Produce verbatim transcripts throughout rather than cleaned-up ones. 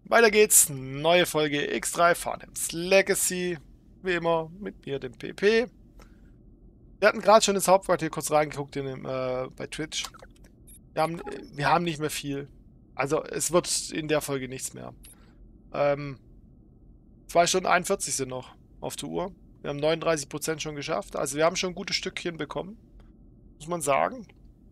Weiter geht's. Neue Folge X drei Farnham's Legacy. Wie immer mit mir, dem P P. Wir hatten gerade schon ins Hauptquartier kurz reingeguckt in dem, äh, bei Twitch. Wir haben, wir haben nicht mehr viel. Also es wird in der Folge nichts mehr. Ähm, zwei Stunden einundvierzig sind noch auf der Uhr. Wir haben neununddreißig Prozent schon geschafft. Also wir haben schon ein gutes Stückchen bekommen. Muss man sagen.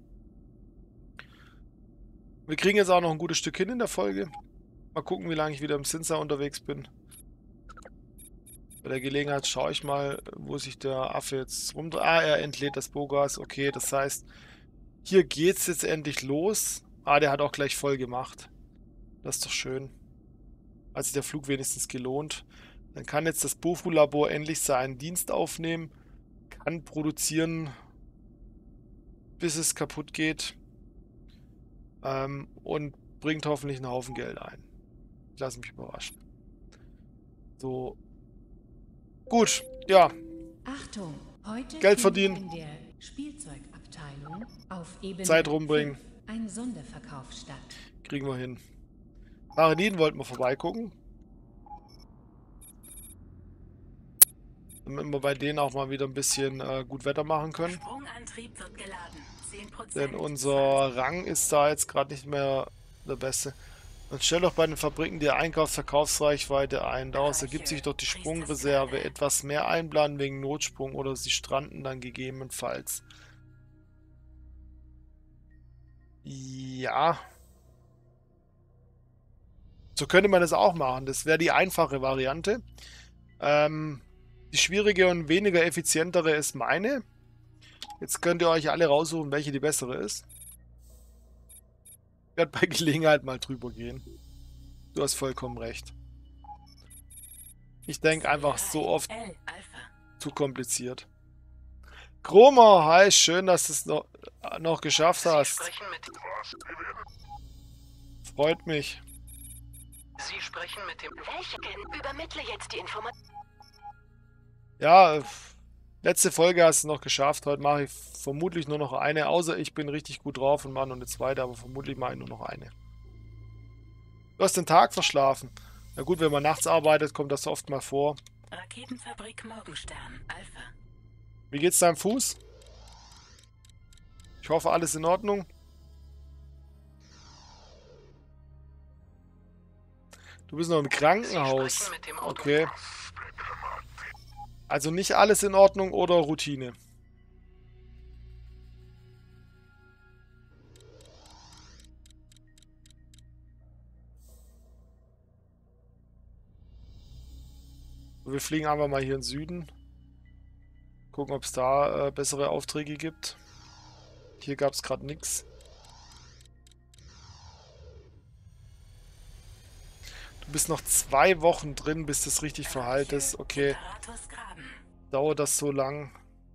Wir kriegen jetzt auch noch ein gutes Stück hin in der Folge. Mal gucken, wie lange ich wieder im Sinsa unterwegs bin. Bei der Gelegenheit schaue ich mal, wo sich der Affe jetzt rumdreht. Ah, er entlädt das Bogas. Okay, das heißt, hier geht's jetzt endlich los. Ah, der hat auch gleich voll gemacht. Das ist doch schön. Also der Flug wenigstens gelohnt. Dann kann jetzt das Bofu-Labor endlich seinen Dienst aufnehmen. Kann produzieren, bis es kaputt geht. Ähm, und bringt hoffentlich einen Haufen Geld ein. Ich lasse mich überraschen. So. Gut, ja. Achtung, heute Geld verdienen. in der Spielzeugabteilung auf Ebene Zeit rumbringen. fünf ein Sonderverkauf statt. Kriegen wir hin. Mariniden wollten wir vorbeigucken. Damit wir bei denen auch mal wieder ein bisschen äh, gut Wetter machen können. Sprungantrieb wird geladen. zehn Prozent. Denn unser Rang ist da jetzt gerade nicht mehr der beste. Und stell doch bei den Fabriken die Einkaufs-Verkaufsreichweite ein. Daraus ergibt sich doch die Sprungreserve. Etwas mehr einplanen wegen Notsprung oder sie stranden dann gegebenenfalls. Ja. So könnte man das auch machen. Das wäre die einfache Variante. Ähm, die schwierige und weniger effizientere ist meine. Jetzt könnt ihr euch alle raussuchen, welche die bessere ist. Ich werde bei Gelegenheit mal drüber gehen. Du hast vollkommen recht. Ich denke einfach so oft zu kompliziert. Kromer, hi, schön, dass du es noch, noch geschafft hast. Freut mich. Sie sprechen mit dem... Welche denn? Übermittle jetzt die Information. Ja, letzte Folge hast du noch geschafft. Heute mache ich vermutlich nur noch eine. Außer ich bin richtig gut drauf und mache noch eine zweite, aber vermutlich mache ich nur noch eine. Du hast den Tag verschlafen. Na gut, wenn man nachts arbeitet, kommt das oft mal vor. Raketenfabrik Morgenstern, Alpha. Wie geht's deinem Fuß? Ich hoffe, alles in Ordnung. Du bist noch im Krankenhaus. Okay. Also nicht alles in Ordnung oder Routine. Wir fliegen einfach mal hier in den Süden. Gucken, ob es da äh, bessere Aufträge gibt. Hier gab es gerade nichts. Du bist noch zwei Wochen drin, bis das richtig verheilt ist. Okay. Dauert das so lang?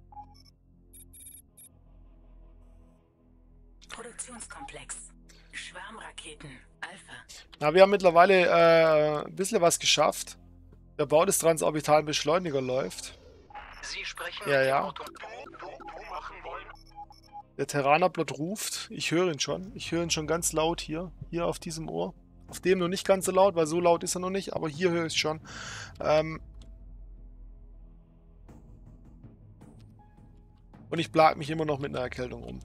Produktionskomplex. Schwarmraketen. Alpha. Na, wir haben mittlerweile äh, ein bisschen was geschafft. Der Bau des transorbitalen Beschleuniger läuft. Sie sprechen Ja, mit ja. dem Auto. Du, du, du machen wollen. Der Terranerplot ruft. Ich höre ihn schon. Ich höre ihn schon ganz laut hier. Hier auf diesem Ohr. Auf dem noch nicht ganz so laut, weil so laut ist er noch nicht. Aber hier höre ich es schon. Ähm Und ich plag mich immer noch mit einer Erkältung um.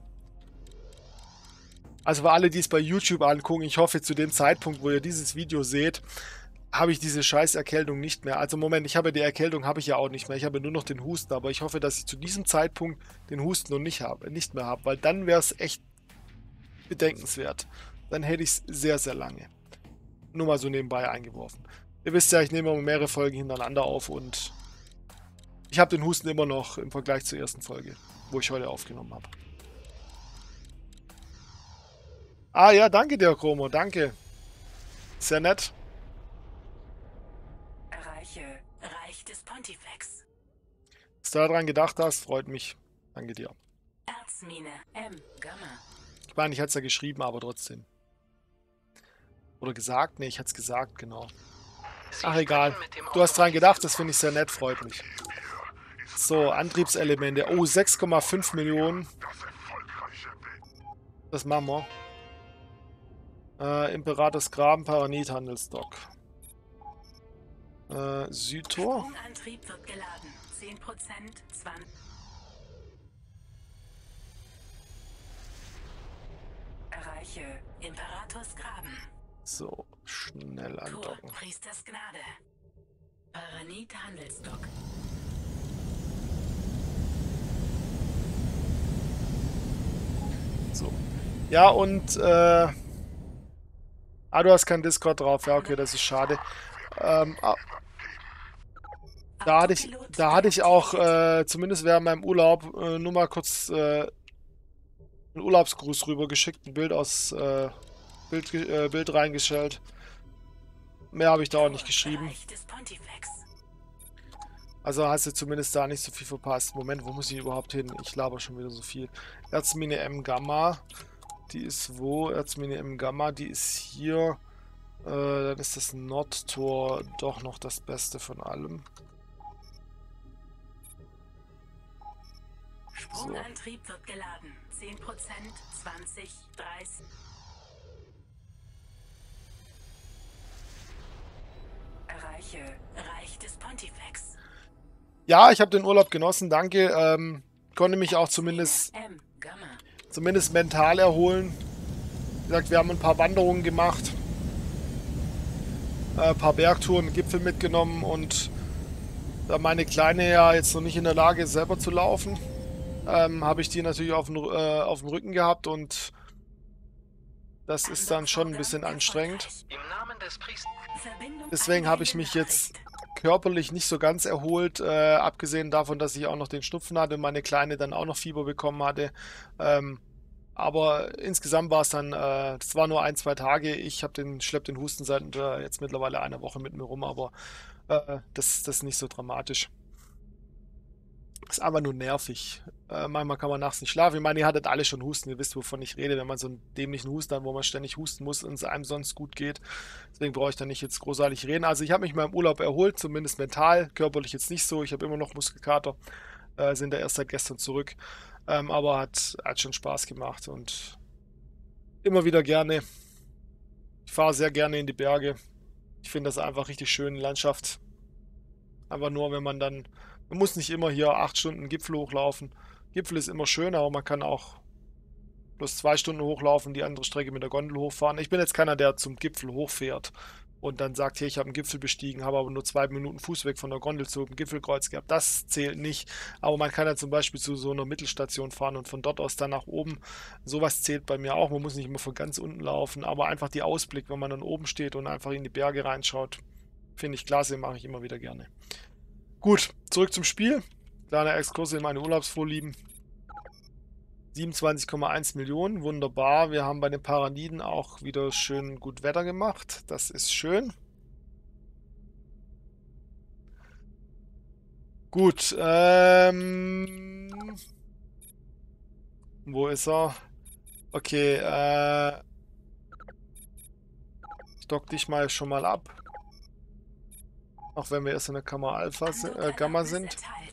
Also für alle, die es bei YouTube angucken, ich hoffe, zu dem Zeitpunkt, wo ihr dieses Video seht, habe ich diese scheiß Erkältung nicht mehr. Also Moment, ich habe die Erkältung habe ich ja auch nicht mehr. Ich habe nur noch den Husten, aber ich hoffe, dass ich zu diesem Zeitpunkt den Husten noch nicht habe, nicht mehr habe, weil dann wäre es echt bedenkenswert. Dann hätte ich es sehr, sehr lange. Nur mal so nebenbei eingeworfen. Ihr wisst ja, ich nehme immer mehrere Folgen hintereinander auf und ich habe den Husten immer noch im Vergleich zur ersten Folge, wo ich heute aufgenommen habe. Ah ja, danke dir, Chromo, danke. Sehr nett. Erreiche Reich des Pontifex. Dass du daran gedacht hast, freut mich. Danke dir. Erzmine M. Gamma. Ich meine, ich hatte es ja geschrieben, aber trotzdem. Oder gesagt? Ne, ich hatte es gesagt, genau. Sie Ach, egal. sprechen mit dem Du hast dran Auto. gedacht, das finde ich sehr nett, freut mich. So, Antriebselemente. Oh, sechs Komma fünf Millionen. Das machen wir. Äh, Imperators Graben, Paranit, Handelsdock. Äh, Südtor. Sprungantrieb wird geladen. zehn Prozent, zwanzig. Erreiche Imperators Graben. So, schnell Tor, andocken. Priesters Gnade. Paranit, Handelsdock. So. Ja, und, äh... Ah, du hast keinen Discord drauf. Ja, okay, das ist schade. Ähm, ah, da hatte ich, da hatte ich auch, äh, zumindest während meinem Urlaub, äh, nur mal kurz, äh, einen Urlaubsgruß rübergeschickt, ein Bild aus, äh, Bild, ge- äh, Bild reingestellt. Mehr habe ich da auch nicht geschrieben. Bereich des Pontifex. Also hast du zumindest da nicht so viel verpasst. Moment, wo muss ich überhaupt hin? Ich laber schon wieder so viel. Erzmine M Gamma. Die ist wo? Erzmine M Gamma, die ist hier. Äh, dann ist das Nordtor doch noch das Beste von allem. Sprungantrieb wird geladen. zehn Prozent, zwanzig, dreißig. Erreiche Reich des Pontifex. Ja, ich habe den Urlaub genossen, danke. Ähm, konnte mich auch zumindest, M, Gamma. zumindest mental erholen. Wie gesagt, wir haben ein paar Wanderungen gemacht. Äh, ein paar Bergtouren, Gipfel mitgenommen und da meine Kleine ja jetzt noch nicht in der Lage ist, selber zu laufen, ähm, habe ich die natürlich auf dem, äh, auf dem Rücken gehabt und das ist dann schon ein bisschen anstrengend. Im Namen des Priesters. Deswegen habe ich mich jetzt körperlich nicht so ganz erholt, äh, abgesehen davon, dass ich auch noch den Schnupfen hatte und meine Kleine dann auch noch Fieber bekommen hatte. Ähm, aber insgesamt war es dann, äh, es war nur ein, zwei Tage. Ich habe den, schlepp den Husten seit äh, jetzt mittlerweile einer Woche mit mir rum, aber äh, das, das ist nicht so dramatisch. Ist einfach nur nervig. Äh, manchmal kann man nachts nicht schlafen. Ich meine, ihr hattet alle schon Husten. Ihr wisst, wovon ich rede, wenn man so einen dämlichen Husten hat, wo man ständig husten muss und es einem sonst gut geht. Deswegen brauche ich da nicht jetzt großartig reden. Also ich habe mich mal im Urlaub erholt, zumindest mental. Körperlich jetzt nicht so. Ich habe immer noch Muskelkater. Äh, sind da erst seit gestern zurück. Ähm, aber hat, hat schon Spaß gemacht und immer wieder gerne. Ich fahre sehr gerne in die Berge. Ich finde das einfach richtig schöne Landschaft. Einfach nur, wenn man dann... Man muss nicht immer hier acht Stunden Gipfel hochlaufen. Gipfel ist immer schön, aber man kann auch bloß zwei Stunden hochlaufen, die andere Strecke mit der Gondel hochfahren. Ich bin jetzt keiner, der zum Gipfel hochfährt und dann sagt, hier, ich habe einen Gipfel bestiegen, habe aber nur zwei Minuten Fußweg von der Gondel zum Gipfelkreuz gehabt. Das zählt nicht. Aber man kann ja zum Beispiel zu so einer Mittelstation fahren und von dort aus dann nach oben. Sowas zählt bei mir auch. Man muss nicht immer von ganz unten laufen, aber einfach die Ausblick, wenn man dann oben steht und einfach in die Berge reinschaut, finde ich klasse, mache ich immer wieder gerne. Gut, zurück zum Spiel. Kleiner Exkurs in meine Urlaubsvorlieben. siebenundzwanzig Komma eins Millionen, wunderbar. Wir haben bei den Paraniden auch wieder schön gut Wetter gemacht. Das ist schön. Gut, ähm... wo ist er? Okay, äh... ich dock dich mal schon mal ab. Auch wenn wir erst in der Kammer Alpha, äh, Gamma sind.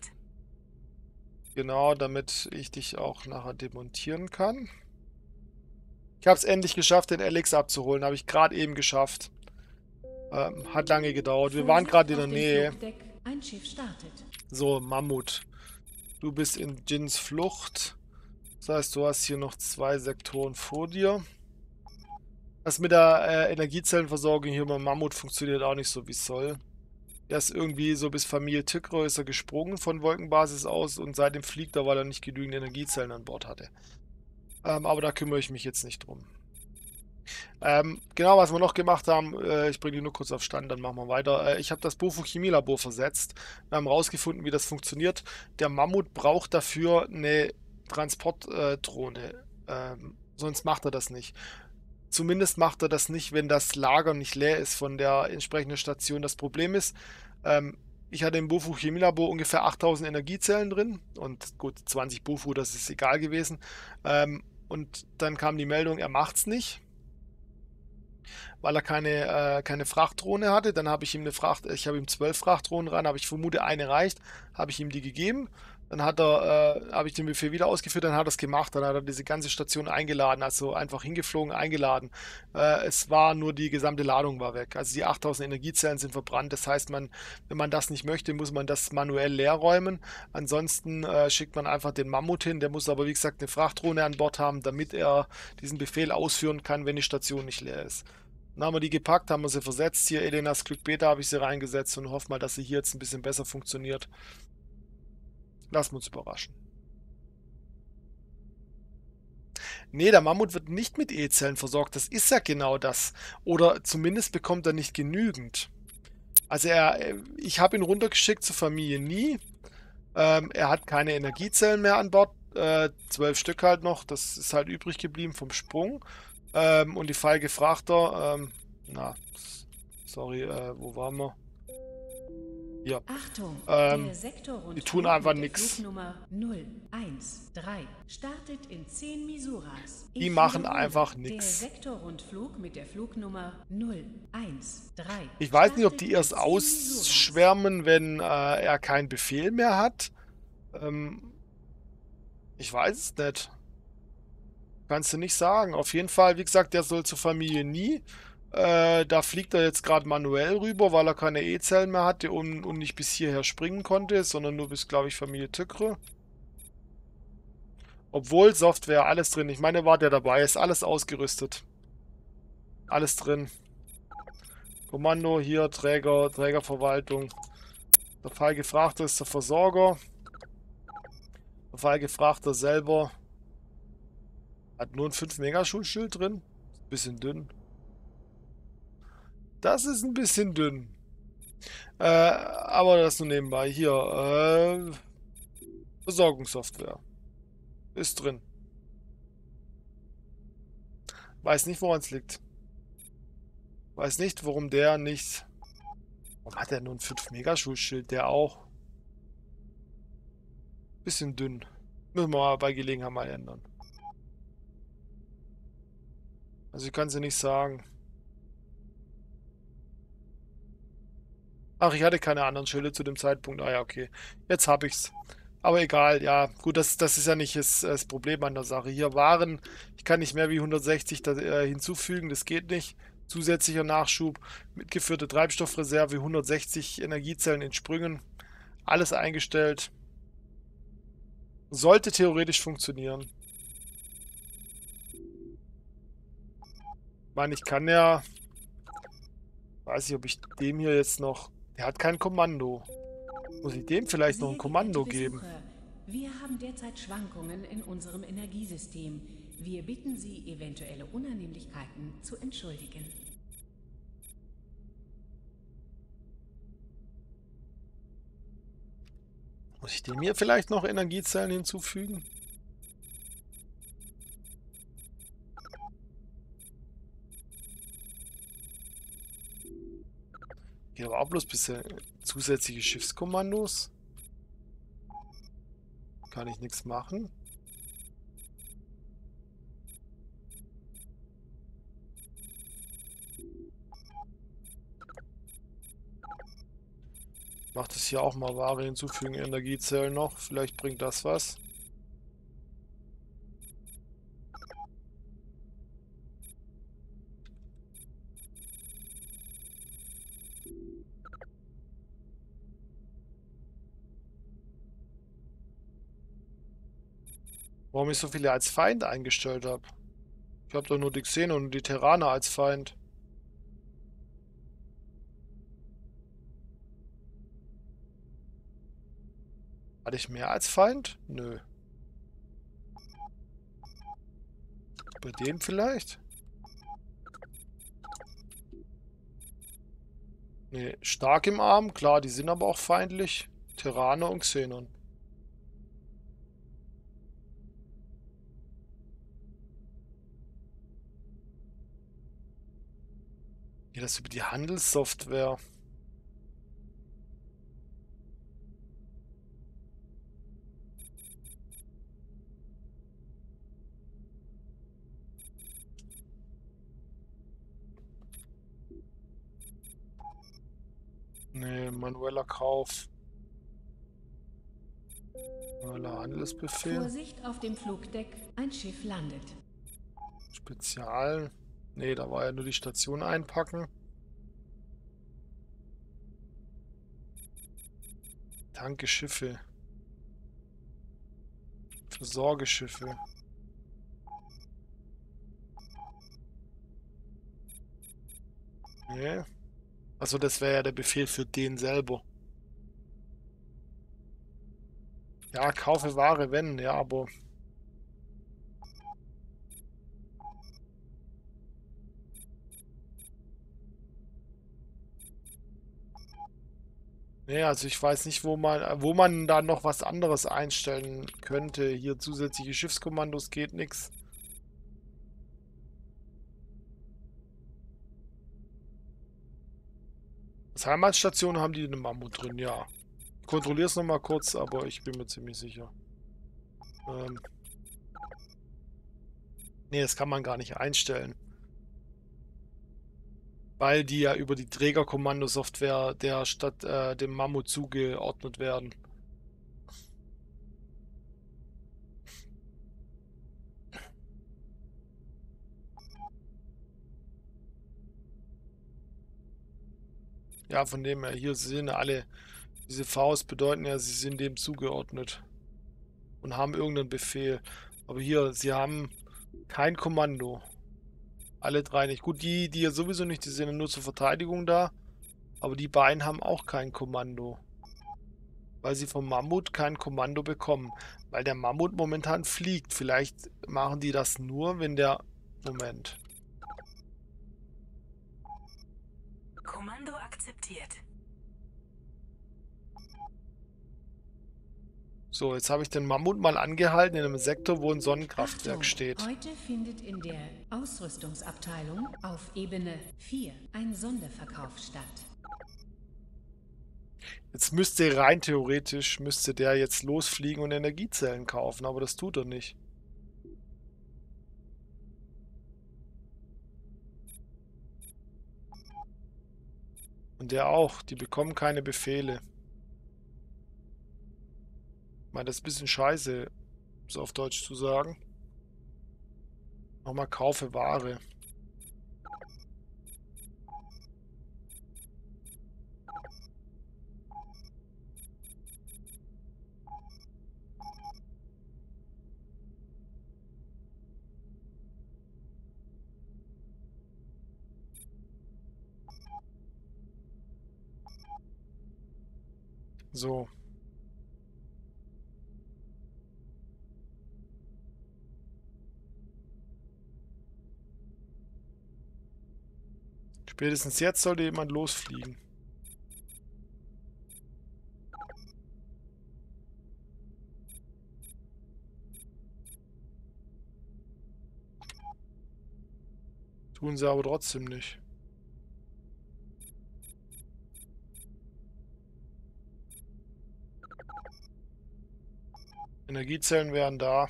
Genau, damit ich dich auch nachher demontieren kann. Ich habe es endlich geschafft, den Alex abzuholen. Habe ich gerade eben geschafft. Ähm, hat lange gedauert. Wir waren gerade in der Nähe. Ein Schiff startet. So, Mammut. Du bist in Jins Flucht. Das heißt, du hast hier noch zwei Sektoren vor dir. Das mit der äh, Energiezellenversorgung hier beim Mammut funktioniert auch nicht so, wie es soll. Er ist irgendwie so bis Familie Tickgrößer gesprungen von Wolkenbasis aus und seitdem fliegt er, weil er nicht genügend Energiezellen an Bord hatte. Ähm, aber da kümmere ich mich jetzt nicht drum. Ähm, genau, was wir noch gemacht haben, äh, ich bringe die nur kurz auf Stand, dann machen wir weiter. Äh, ich habe das Bofo-Chemielabor versetzt. Wir haben herausgefunden, wie das funktioniert. Der Mammut braucht dafür eine Transportdrohne. Ähm, sonst macht er das nicht. Zumindest macht er das nicht, wenn das Lager nicht leer ist von der entsprechenden Station. Das Problem ist, ähm, ich hatte im Bofo Chemielabor ungefähr achttausend Energiezellen drin und gut, zwanzig Bofo, das ist egal gewesen. Ähm, und dann kam die Meldung, er macht es nicht, weil er keine, äh, keine Frachtdrohne hatte. Dann habe ich ihm eine Fracht, ich habe ihm zwölf Frachtdrohnen ran, aber ich vermute, eine reicht, habe ich ihm die gegeben. Dann hat er, äh, habe ich den Befehl wieder ausgeführt, dann hat er es gemacht, dann hat er diese ganze Station eingeladen, also einfach hingeflogen, eingeladen. Äh, es war nur die gesamte Ladung war weg. Also die achttausend Energiezellen sind verbrannt. Das heißt, man, wenn man das nicht möchte, muss man das manuell leer räumen. Ansonsten äh, schickt man einfach den Mammut hin. Der muss aber, wie gesagt, eine Frachtdrohne an Bord haben, damit er diesen Befehl ausführen kann, wenn die Station nicht leer ist. Dann haben wir die gepackt, haben wir sie versetzt. Hier, Elenas Glück Beta habe ich sie reingesetzt und hoffe mal, dass sie hier jetzt ein bisschen besser funktioniert. Lassen wir uns überraschen. Nee, der Mammut wird nicht mit E-Zellen versorgt. Das ist ja genau das. Oder zumindest bekommt er nicht genügend. Also er, ich habe ihn runtergeschickt zur Familie Nie. Ähm, er hat keine Energiezellen mehr an Bord. Äh, zwölf Stück halt noch. Das ist halt übrig geblieben vom Sprung. Ähm, und die feige Frachter. Ähm, na, sorry, äh, wo waren wir? Hier. Achtung, Ähm, der Sektorrundflug die tun einfach mit der nichts. Flugnummer null eins drei startet in zehn Misuras. Die Ich machen wiederhole, einfach Der nichts. Sektorrundflug mit der Flugnummer null eins drei. Ich weiß nicht, ob startet die in erst zehn Misuras. ausschwärmen, wenn äh, er keinen Befehl mehr hat. Ähm, ich weiß es nicht. Kannst du nicht sagen. Auf jeden Fall, wie gesagt, der soll zur Familie Nie. Äh, da fliegt er jetzt gerade manuell rüber, weil er keine E-Zellen mehr hatte und, und nicht bis hierher springen konnte, sondern nur bis, glaube ich, Familie Tückre. Obwohl Software, alles drin. Ich meine, war der dabei, ist alles ausgerüstet. Alles drin. Kommando hier, Träger, Trägerverwaltung. Der Fall gefragte ist der Versorger. Der Fall gefragte selber hat nur ein fünf Megaschulschild drin. Bisschen dünn. Das ist ein bisschen dünn. Äh, aber das nur nebenbei. Hier, äh, Versorgungssoftware. Ist drin. Weiß nicht, woran es liegt. Weiß nicht, warum der nicht... Warum hat er nur ein fünf Megaschulschild? Der auch. Bisschen dünn. Müssen wir mal bei Gelegenheit mal ändern. Also ich kann sie nicht sagen. Ach, ich hatte keine anderen Schilde zu dem Zeitpunkt. Ah ja, okay. Jetzt habe ich's. Aber egal, ja. Gut, das, das ist ja nicht das, das Problem an der Sache. Hier Waren, ich kann nicht mehr wie hundertsechzig da, äh, hinzufügen, das geht nicht. Zusätzlicher Nachschub, mitgeführte Treibstoffreserve, hundertsechzig Energiezellen in Sprüngen. Alles eingestellt. Sollte theoretisch funktionieren. Ich meine, ich kann ja... Weiß ich, ob ich dem hier jetzt noch... Der hat kein Kommando. Muss ich dem vielleicht noch ein Sehr Kommando geehrte geben? Besucher, wir haben derzeit Schwankungen in unserem Energiesystem. Wir bitten Sie, eventuelle Unannehmlichkeiten zu entschuldigen. Muss ich dem hier vielleicht noch Energiezellen hinzufügen? Geht aber auch bloß ein bisschen zusätzliche Schiffskommandos. Kann ich nichts machen. Macht es hier auch mal Ware hinzufügen, Energiezellen noch. Vielleicht bringt das was. Warum ich so viele als Feind eingestellt habe. Ich habe doch nur die Xenon und die Terraner als Feind. Hatte ich mehr als Feind? Nö. Bei dem vielleicht? Nee, stark im Arm, klar, die sind aber auch feindlich. Terraner und Xenon. Ja, das über die Handelssoftware. Nee, manueller Kauf. Spezieller Handelsbefehl. Vorsicht auf dem Flugdeck, ein Schiff landet. Spezial. Ne, da war ja nur die Station einpacken. Tankeschiffe. Versorgeschiffe. Nee. Also das wäre ja der Befehl für den selber. Ja, kaufe Ware, wenn. Ja, aber... Nee, also ich weiß nicht, wo man, wo man da noch was anderes einstellen könnte. Hier zusätzliche Schiffskommandos geht nichts. Als Heimatstation haben die eine Mammut drin, ja. Ich kontrolliere es nochmal kurz, aber ich bin mir ziemlich sicher. Ähm nee, das kann man gar nicht einstellen. Weil die ja über die Trägerkommandosoftware der Stadt äh, dem Mammut zugeordnet werden. Ja, von dem her, hier sind alle, diese Vs bedeuten ja, sie sind dem zugeordnet. Und haben irgendeinen Befehl. Aber hier, sie haben kein Kommando. Alle drei nicht. Gut, die, die ja sowieso nicht, die sind ja nur zur Verteidigung da. Aber die beiden haben auch kein Kommando. Weil sie vom Mammut kein Kommando bekommen. Weil der Mammut momentan fliegt. Vielleicht machen die das nur, wenn der... Moment. Kommando akzeptiert. So, jetzt habe ich den Mammut mal angehalten in einem Sektor, wo ein Sonnenkraftwerk Achtung, steht. heute findet in der Ausrüstungsabteilung auf Ebene vier ein Sonderverkauf statt. Jetzt müsste rein theoretisch, müsste der jetzt losfliegen und Energiezellen kaufen, aber das tut er nicht. Und der auch, die bekommen keine Befehle. Ich meine, das ist ein bisschen scheiße, so auf Deutsch zu sagen. Nochmal kaufe Ware. So. Spätestens jetzt sollte jemand losfliegen. Tun sie aber trotzdem nicht. Energiezellen wären da.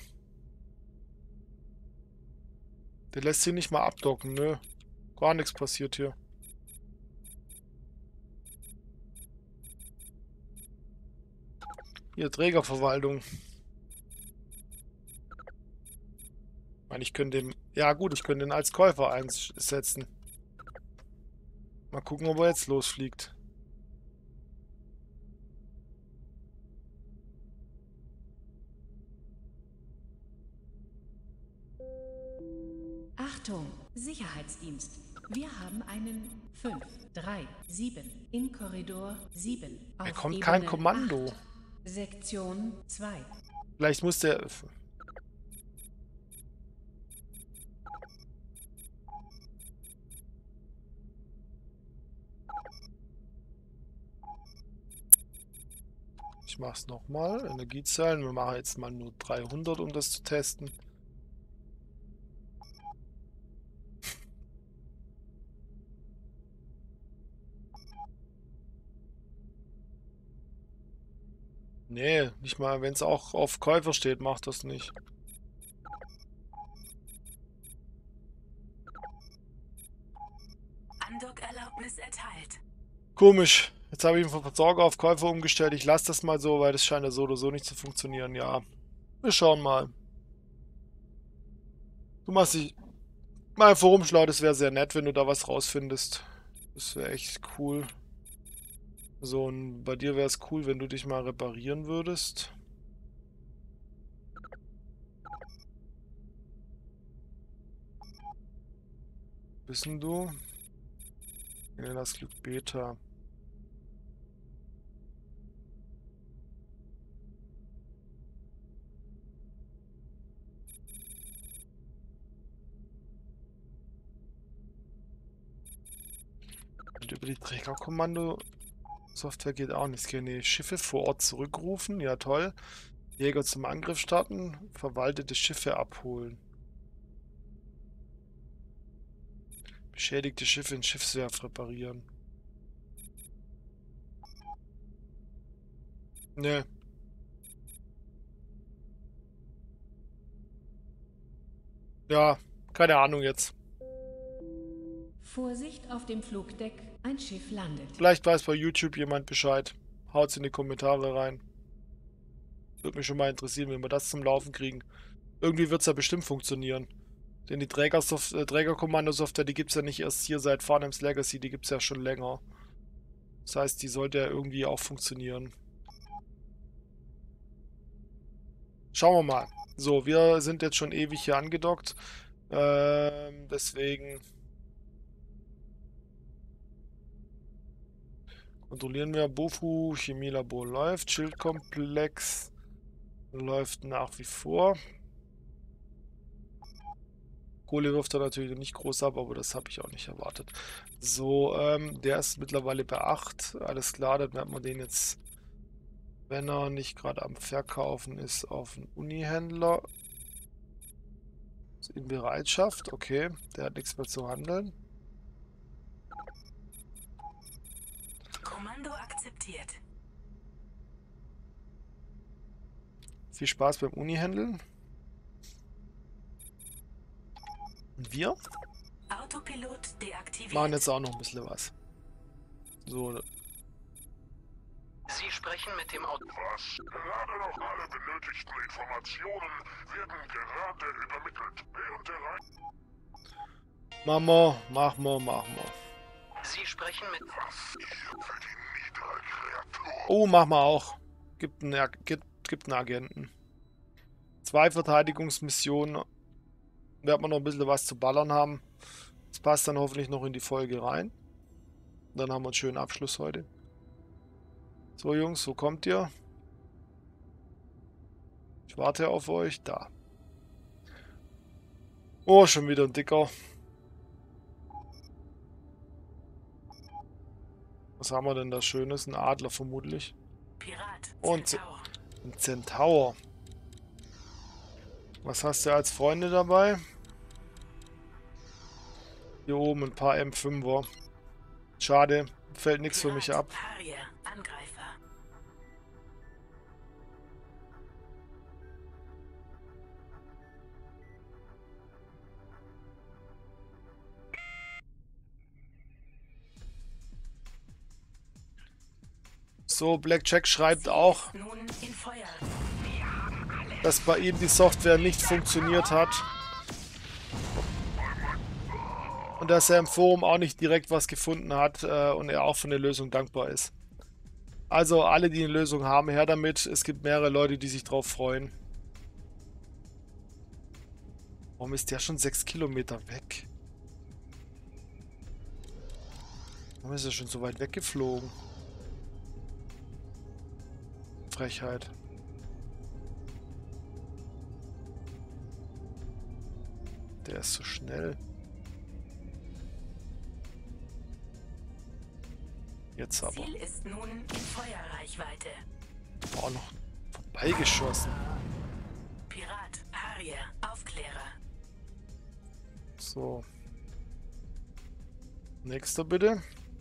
Der lässt sie nicht mal abdocken, ne? Gar nichts passiert hier. Hier, Trägerverwaltung. Ich meine, ich könnte den... Ja gut, ich könnte den als Käufer einsetzen. Mal gucken, ob er jetzt losfliegt. Achtung, Sicherheitsdienst. Wir haben einen fünf drei sieben in Korridor sieben. Er kommt kein Ebene Kommando. acht, Sektion zwei. Vielleicht muss der... Ich mach's nochmal. Energiezellen. Wir machen jetzt mal nur dreihundert, um das zu testen. Nee, nicht mal, wenn es auch auf Käufer steht, macht das nicht. Andockerlaubnis erteilt. Komisch. Jetzt habe ich ihn von Versorger auf Käufer umgestellt. Ich lasse das mal so, weil das scheint ja so oder so nicht zu funktionieren. Ja, wir schauen mal. Du machst dich mal einfach rumschlau. Das wäre sehr nett, wenn du da was rausfindest. Das wäre echt cool. So, und bei dir wäre es cool, wenn du dich mal reparieren würdest. Wissen du? Ja, das Glück Beta. Und über die Trägerkommando-Software geht auch nichts. Keine Schiffe vor Ort zurückrufen. Ja, toll. Jäger zum Angriff starten. Verwaltete Schiffe abholen. Beschädigte Schiffe in Schiffswerft reparieren. Ne. Ja, keine Ahnung jetzt. Vorsicht auf dem Flugdeck, ein Schiff landet. Vielleicht weiß bei YouTube jemand Bescheid. Haut's in die Kommentare rein. Würde mich schon mal interessieren, wenn wir das zum Laufen kriegen. Irgendwie wird es ja bestimmt funktionieren. Denn die Trägersoft äh, Trägerkommando-Software, die gibt es ja nicht erst hier seit Farnham's Legacy, die gibt es ja schon länger. Das heißt, die sollte ja irgendwie auch funktionieren. Schauen wir mal. So, wir sind jetzt schon ewig hier angedockt. Ähm, deswegen kontrollieren wir. Bofu, Chemielabor läuft. Schildkomplex läuft nach wie vor. Kohle wirft er natürlich nicht groß ab, aber das habe ich auch nicht erwartet. So, ähm, der ist mittlerweile bei acht. Alles klar, dann werden wir den jetzt, wenn er nicht gerade am Verkaufen ist, auf einen Uni-Händler. In Bereitschaft, okay. Der hat nichts mehr zu handeln. Kommando akzeptiert. Viel Spaß beim Uni-Händeln. Und wir Autopilot deaktiviert. machen jetzt auch noch ein bisschen was. So. Sie sprechen mit dem Auto. Was? Gerade noch alle benötigten Informationen werden gerade übermittelt. Während der Reise. Machen wir, machen wir, machen wir. Sie sprechen mit... Was? Ihr für die niedere Kreatur. Oh, machen wir auch. Gibt einen, gibt, gibt einen Agenten. Zwei Verteidigungsmissionen. Werden wir noch ein bisschen was zu ballern haben. Das passt dann hoffentlich noch in die Folge rein. Dann haben wir einen schönen Abschluss heute. So Jungs, wo kommt ihr? Ich warte auf euch. Da. Oh, schon wieder ein dicker. Was haben wir denn da Schönes? Ein Adler vermutlich. Pirat. Und Centaur. ein Centaur. Was hast du als Freunde dabei? Hier oben ein paar M fünfer. Schade, fällt nichts für mich ab. Harrier. Angreifer. So, Blackjack schreibt auch, Nun in Feuer. dass bei ihm die Software nicht funktioniert hat. Und dass er im Forum auch nicht direkt was gefunden hat äh, und er auch für eine Lösung dankbar ist. Also alle, die eine Lösung haben, her damit. Es gibt mehrere Leute, die sich drauf freuen. Warum ist der schon sechs Kilometer weg? Warum ist er schon so weit weggeflogen? Frechheit. Der ist so schnell. Jetzt aber. Ziel ist nun in Feuerreichweite. Boah, noch vorbeigeschossen. Pirat. Harrier. Aufklärer. So. Nächster bitte.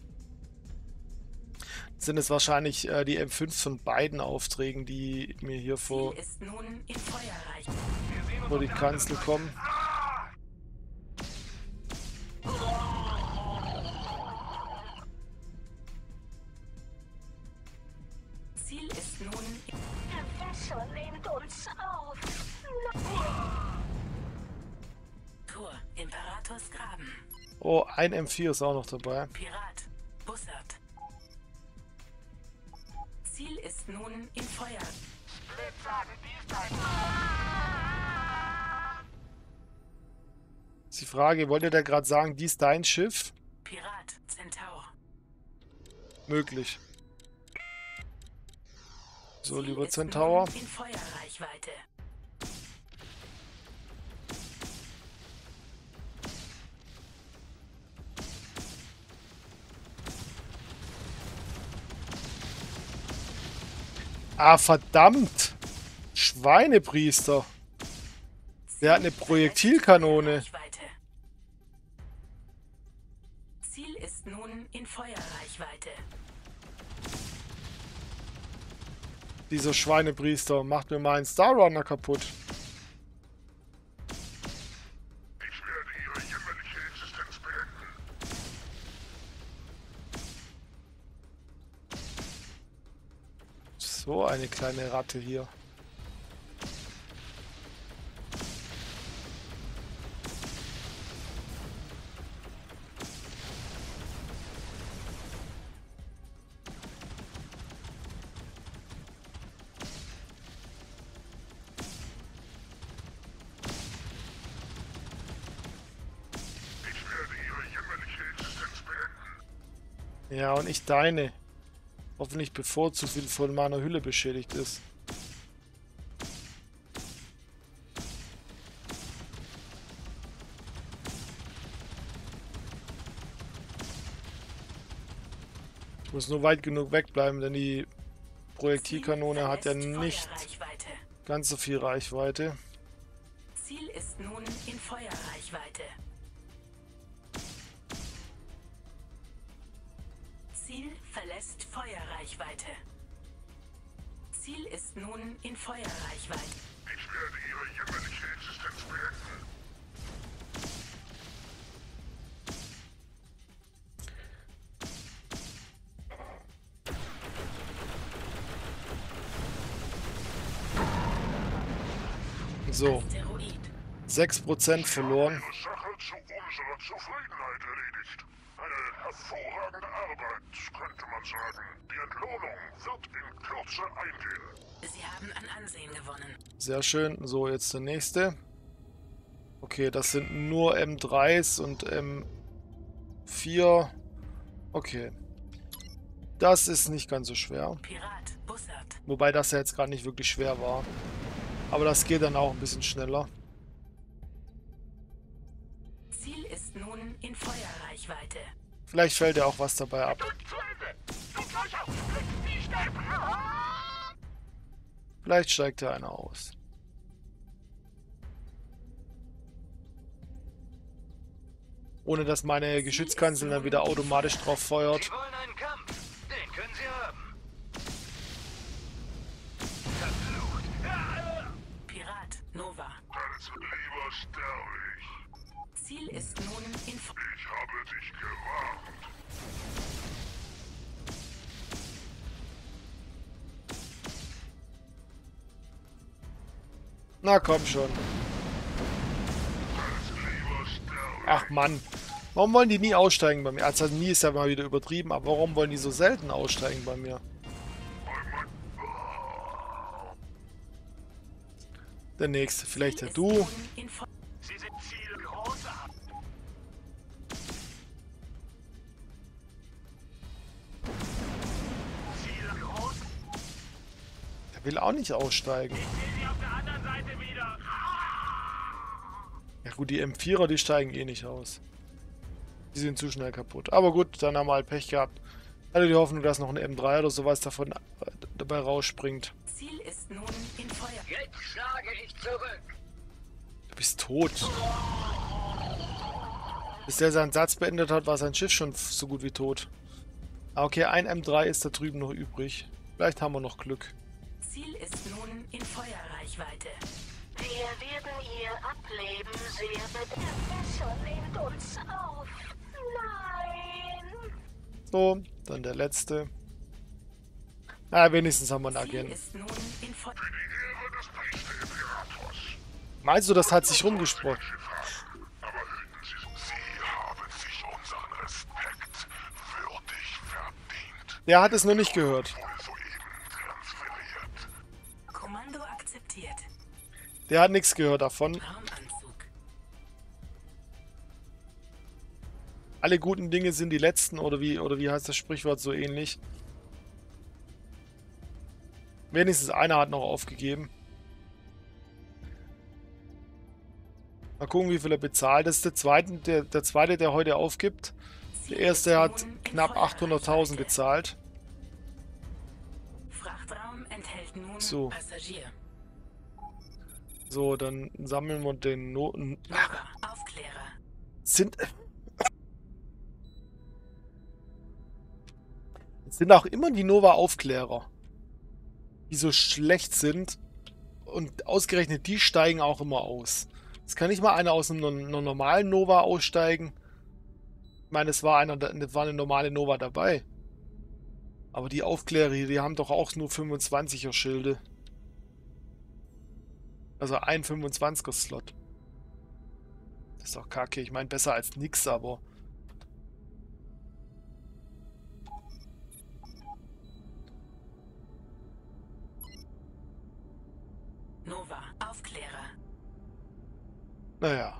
Das sind es wahrscheinlich äh, die M fünf von beiden Aufträgen, die mir hier vor, Ziel ist nun in Feuerreichweite. vor die Kanzel kommen. Imperators Graben. Oh, ein M vier ist auch noch dabei. Pirat, Bussard. Ziel ist nun in Feuer. Ist die Frage, wollte der gerade sagen, dies dein Schiff? Pirat, Centaur. Möglich. So, Ziel lieber ist Centaur. nun in Feuerreichweite. Ah, verdammt! Schweinepriester. Der hat eine Projektilkanone. Ziel ist nun in Feuerreichweite. Dieser Schweinepriester macht mir meinen Starrunner kaputt. Ich werde ihre jämmerliche Existenz beenden. So eine kleine Ratte hier. Ja, und ich deine. Hoffentlich bevor zu viel von meiner Hülle beschädigt ist. Ich muss nur weit genug wegbleiben, denn die Projektilkanone hat ja nicht ganz so viel Reichweite. Ziel ist nun in Feuerreichweite. Ziel verlässt Feuerreichweite. Ziel ist nun in Feuerreichweite. Ich werde ihre jämmerliche Existenz beenden. So, Asteroid. sechs Prozent verloren. Ihre Sache zu unserer Zufriedenheit erledigt. Eine hervorragende Arbeit, könnte man sagen. Die Entlohnung wird in Kürze eingehen. Sie haben an Ansehen gewonnen. Sehr schön. So, jetzt der nächste. Okay, das sind nur M dreis und M vier. Okay. Das ist nicht ganz so schwer. Pirat, Bussard. Wobei das ja jetzt gar nicht wirklich schwer war. Aber das geht dann auch ein bisschen schneller. Ziel ist nun in Feuerreichweite. Vielleicht fällt ja auch was dabei ab. Vielleicht steigt ja einer aus. Ohne dass meine Geschützkanzel dann wieder automatisch drauf feuert. Sie wollen einen Kampf? Den können Sie haben. Verflucht. Pirat, Nova. Als lieber sterbe ich. Ziel ist nun in Fe Ich habe dich gewarnt. Na komm schon. Als lieber sterbe Ach Mann. Warum wollen die nie aussteigen bei mir? Also nie ist ja mal wieder übertrieben, aber warum wollen die so selten aussteigen bei mir? Der nächste, vielleicht ja du. nun in Fe Sie sind zielgroßartig. Zielgroß. Der will auch nicht aussteigen. Ich sehe Sie auf der anderen Seite wieder. Ja gut, die M vierer, die steigen eh nicht aus. Die sind zu schnell kaputt. Aber gut, dann haben wir halt Pech gehabt. Hatte die Hoffnung, dass noch ein M drei oder sowas davon äh, dabei rausspringt. Ziel ist nun in Feuer. Jetzt schlage ich zurück. Du bist tot. Bis der seinen Satz beendet hat, war sein Schiff schon so gut wie tot. Ah, okay, ein M drei ist da drüben noch übrig. Vielleicht haben wir noch Glück. Ziel ist nun in Feuerreichweite. Wir werden ihr Ableben sehr bedenken. Besser nehmt uns auf. Nein. So, dann der letzte. Na, wenigstens haben wir einen Ziel Agenten. ist nun in Feuer. für die Ehre des Priester Imperators. Meinst du, das hat sich rumgesprochen? Schiff haben. Aber hüten Sie Der hat es noch nicht gehört. Kommando akzeptiert. Der hat nichts gehört davon. Raumanzug. Alle guten Dinge sind die letzten, oder wie, oder wie heißt das Sprichwort so ähnlich? Wenigstens einer hat noch aufgegeben. Mal gucken, wie viel er bezahlt. Das ist der zweite, der, der zweite, der heute aufgibt. Der erste hat knapp achthunderttausend gezahlt. Frachtraum enthält nun So. Passagier. So, dann sammeln wir den Noten. Nova, Aufklärer. Sind. Es sind auch immer die Nova-Aufklärer, die so schlecht sind. Und ausgerechnet die steigen auch immer aus. Es kann nicht mal einer aus einem, einer normalen Nova aussteigen. Ich meine, es war, einer, es war eine normale Nova dabei. Aber die Aufklärer hier, die haben doch auch nur fünfundzwanziger Schilde. Also ein fünfundzwanziger Slot. Das ist doch kacke. Ich meine, besser als nix, aber... Nova, Aufklärer. Naja.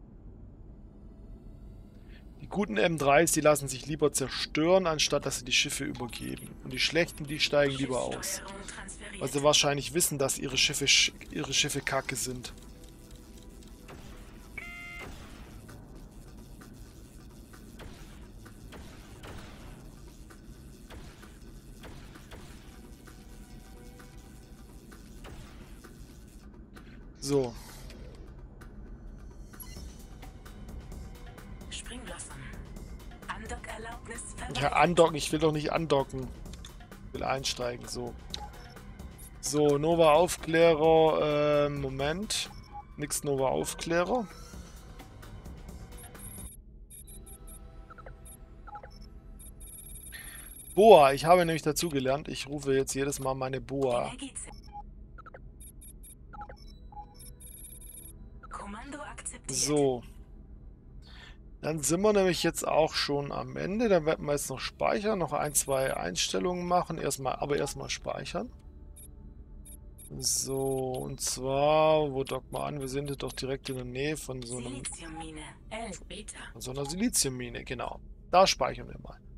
Die guten M dreis, die lassen sich lieber zerstören, anstatt dass sie die Schiffe übergeben. Und die schlechten, die steigen lieber aus. Schiffssteuerung transferiert. Weil sie wahrscheinlich wissen, dass ihre Schiffe, sch- ihre Schiffe kacke sind. So. Springblossen. Andockerlaubnis verweigert. Ja, andocken. Ich will doch nicht andocken. Ich will einsteigen, so. So, Nova Aufklärer, äh, Moment. Nix Nova Aufklärer. Boa, ich habe nämlich dazugelernt. Ich rufe jetzt jedes Mal meine Boa. Energiezelle. Kommando akzeptiert. So. Dann sind wir nämlich jetzt auch schon am Ende. Dann werden wir jetzt noch speichern, noch ein, zwei Einstellungen machen. Erstmal, aber erstmal speichern. So, und zwar, wo dockt man an? Wir sind jetzt doch direkt in der Nähe von so einem, Siliziummine. elf Beta. von so einer Siliziummine, genau. Da speichern wir mal.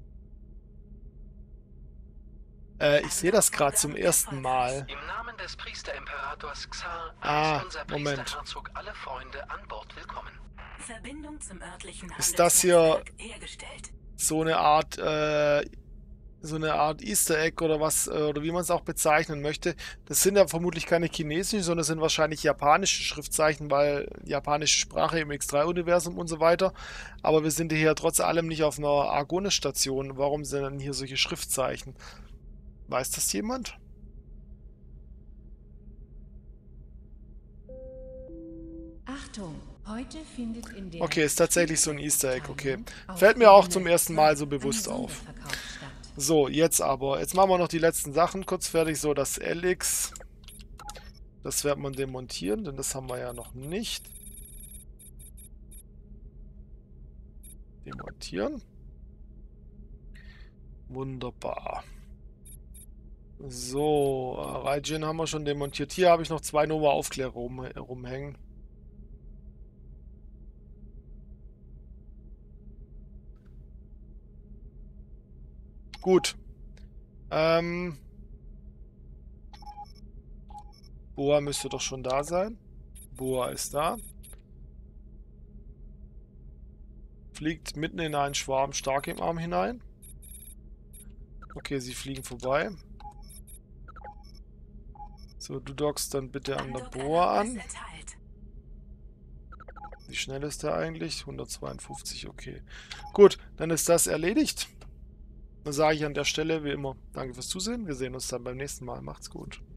Äh, ich sehe das gerade zum ersten Mal. Im Namen des Priesterimperators Xar Ah, heißt unser Moment. Priesterherzog alle Freunde an Bord willkommen. Verbindung zum örtlichen Ist das hier- Handelsnetzwerk hergestellt. So eine Art, äh, so eine Art Easter Egg oder was, äh, oder wie man es auch bezeichnen möchte. Das sind ja vermutlich keine chinesischen, sondern sind wahrscheinlich japanische Schriftzeichen, weil japanische Sprache im X drei Universum und so weiter. Aber wir sind hier trotz allem nicht auf einer Argonis-Station. Warum sind denn hier solche Schriftzeichen? Weiß das jemand? Achtung, heute findet in der Okay, ist tatsächlich so ein Easter Egg, okay. Fällt mir auch zum ersten Mal so bewusst auf. So, jetzt aber. Jetzt machen wir noch die letzten Sachen kurz fertig. So, das L X. Das wird man demontieren, denn das haben wir ja noch nicht. Demontieren. Wunderbar. So, Raijin haben wir schon demontiert. Hier habe ich noch zwei Nova-Aufklärer rum, rumhängen. Gut. Ähm. Boa müsste doch schon da sein. Boa ist da. Fliegt mitten in einen Schwarm stark im Arm hinein. Okay, sie fliegen vorbei. So, du dockst dann bitte an der Boa an. Wie schnell ist der eigentlich? hundertzweiundfünfzig, okay. Gut, dann ist das erledigt. Dann sage ich an der Stelle wie immer, danke fürs Zusehen. Wir sehen uns dann beim nächsten Mal. Macht's gut.